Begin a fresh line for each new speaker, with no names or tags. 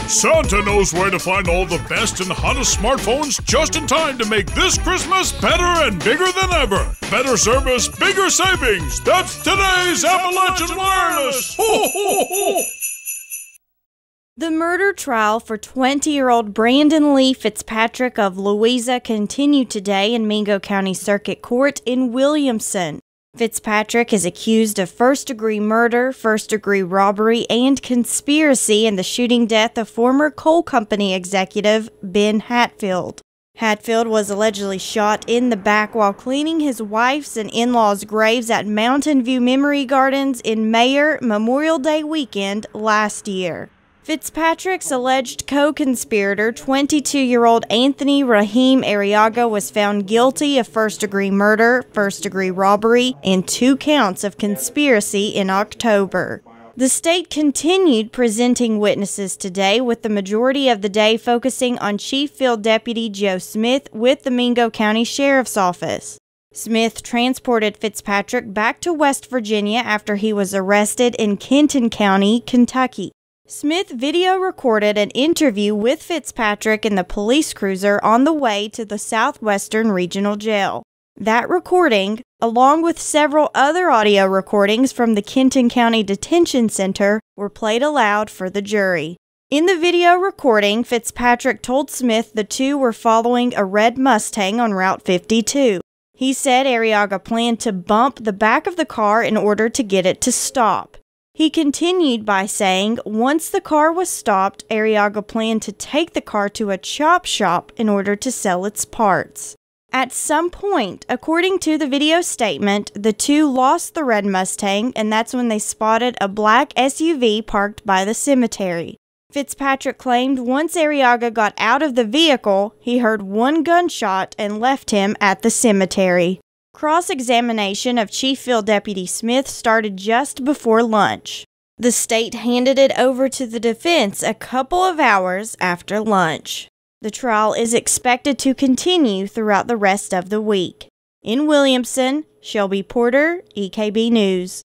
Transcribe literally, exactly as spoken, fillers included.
Santa knows where to find all the best and hottest smartphones just in time to make this Christmas better and bigger than ever. Better service, bigger savings. That's today's Appalachian Wireless. Ho, ho, ho.
The murder trial for twenty-year-old Brandon Lee Fitzpatrick of Louisa continued today in Mingo County Circuit Court in Williamson. Fitzpatrick is accused of first-degree murder, first-degree robbery, and conspiracy in the shooting death of former coal company executive Ben Hatfield. Hatfield was allegedly shot in the back while cleaning his wife's and in-laws' graves at Mountain View Memory Gardens in Mayer Memorial Day weekend last year. Fitzpatrick's alleged co-conspirator, twenty-two-year-old Anthony Raheem Arriaga, was found guilty of first-degree murder, first-degree robbery, and two counts of conspiracy in October. The state continued presenting witnesses today, with the majority of the day focusing on Chief Field Deputy Joe Smith with the Mingo County Sheriff's Office. Smith transported Fitzpatrick back to West Virginia after he was arrested in Kenton County, Kentucky. Smith video recorded an interview with Fitzpatrick in the police cruiser on the way to the Southwestern Regional Jail. That recording, along with several other audio recordings from the Kenton County Detention Center, were played aloud for the jury. In the video recording, Fitzpatrick told Smith the two were following a red Mustang on Route fifty-two. He said Arriaga planned to bump the back of the car in order to get it to stop. He continued by saying once the car was stopped, Arriaga planned to take the car to a chop shop in order to sell its parts. At some point, according to the video statement, the two lost the red Mustang, and that's when they spotted a black S U V parked by the cemetery. Fitzpatrick claimed once Arriaga got out of the vehicle, he heard one gunshot and left him at the cemetery. Cross-examination of Chief Field Deputy Smith started just before lunch. The state handed it over to the defense a couple of hours after lunch. The trial is expected to continue throughout the rest of the week. In Williamson, Shelby Porter, E K B News.